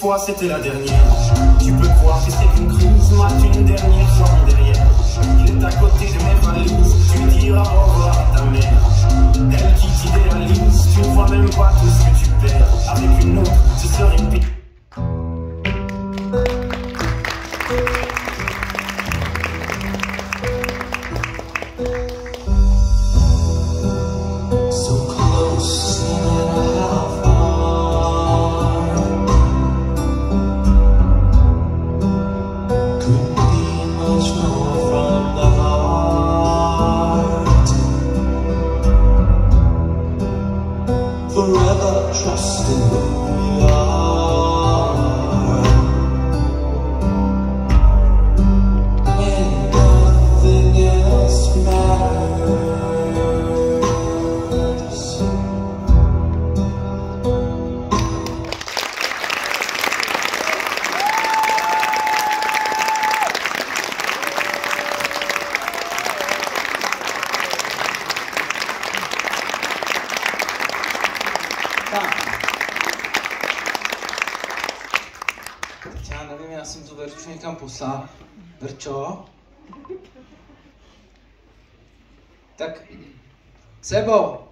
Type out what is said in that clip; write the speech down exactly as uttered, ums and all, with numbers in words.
fois c'était la dernière. Tu peux croire que c'est qu'une crise, mate une dernière jambe derrière. Il est à côté de mes valises, tu diras au revoir à ta mère. Elle qui t'idéalise, tu ne vois même pas tout ce que tu perds. Avec une autre, ce serait pire. Forever trusting who we are. When nothing else matters. Teď já nevím, já jsem tu Verču někam poslal. Verčo? Tak, Sebo!